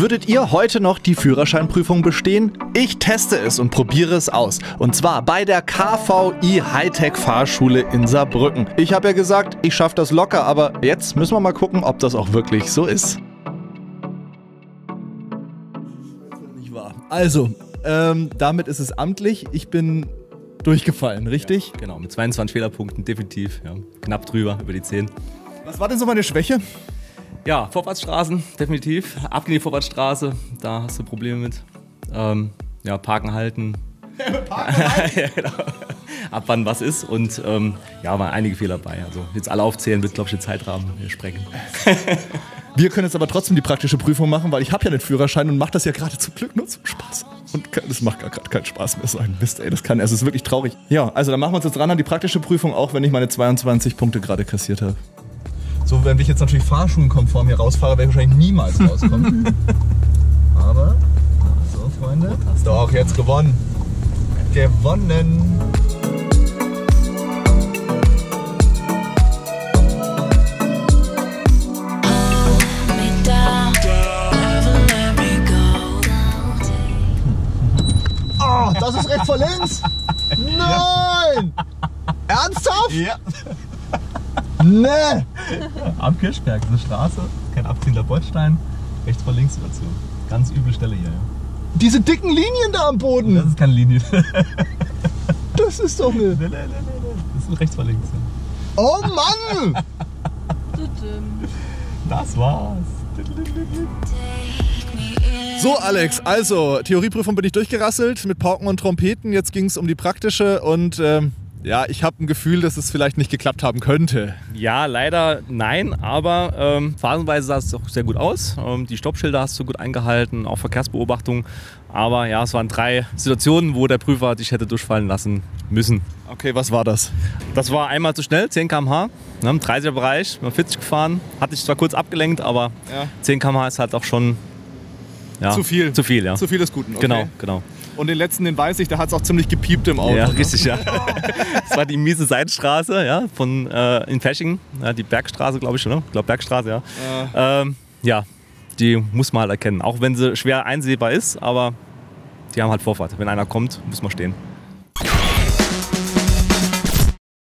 Würdet ihr heute noch die Führerscheinprüfung bestehen? Ich teste es und probiere es aus. Und zwar bei der KVI Hightech Fahrschule in Saarbrücken. Ich habe ja gesagt, ich schaffe das locker, aber jetzt müssen wir mal gucken, ob das auch wirklich so ist. Nicht wahr. Also, damit ist es amtlich. Ich bin durchgefallen, richtig? Ja, genau, mit 22 Fehlerpunkten definitiv. Ja. Knapp drüber, über die 10. Was war denn so meine Schwäche? Ja, Vorfahrtsstraßen, definitiv. Abgehende Vorfahrtsstraße, da hast du Probleme mit. Ja, Parken halten. Parken halten? Ja, genau. Ab wann was ist und ja, waren einige Fehler bei. Also jetzt alle aufzählen, wird, glaube ich, den Zeitrahmen sprengen. Wir können jetzt aber trotzdem die praktische Prüfung machen, weil ich habe ja den Führerschein und mache das ja gerade zum Glück nur zum Spaß. Und das macht gar gerade keinen Spaß mehr, so ein Mist, ey. Es ist wirklich traurig. Ja, also dann machen wir uns jetzt ran an die praktische Prüfung, auch wenn ich meine 22 Punkte gerade kassiert habe. So, wenn ich jetzt natürlich fahrschulenkonform hier rausfahre, werde ich wahrscheinlich niemals rauskommen. Aber, so Freunde, doch, jetzt gewonnen. Gewonnen. Oh, das ist rechts vor links? Nein! Ernsthaft? Ja. Nee! Am Kirchberg, diese Straße, kein abziehender Bordstein, rechts vor links dazu. Ganz üble Stelle hier. Ja. Diese dicken Linien da am Boden! Das ist keine Linie. Das ist doch eine... Nee. Das ist rechts vor links. Ja. Oh Mann! Das war's. So Alex, also Theorieprüfung bin ich durchgerasselt mit Pauken und Trompeten. Jetzt ging es um die praktische und ja, ich habe ein Gefühl, dass es vielleicht nicht geklappt haben könnte. Ja, leider nein, aber phasenweise sah es doch sehr gut aus. Die Stoppschilder hast du gut eingehalten, auch Verkehrsbeobachtung. Aber ja, es waren 3 Situationen, wo der Prüfer dich hätte durchfallen lassen müssen. Okay, was war das? Das war einmal zu schnell, 10 km/h, im 30er Bereich, 40 gefahren. Hatte ich zwar kurz abgelenkt, aber ja. 10 km/h ist halt auch schon ja, zu viel. Zu viel, ja. Zu viel des Guten, okay. Genau. Und den letzten, den weiß ich, da hat es auch ziemlich gepiept im Auto. Ja, richtig, ja. Das war die miese Seitenstraße, ja, von in Fasching, ja, die Bergstraße, glaube ich, oder? Ich glaube Bergstraße, ja. Ja, die muss man halt erkennen, auch wenn sie schwer einsehbar ist, aber die haben halt Vorfahrt. Wenn einer kommt, muss man stehen.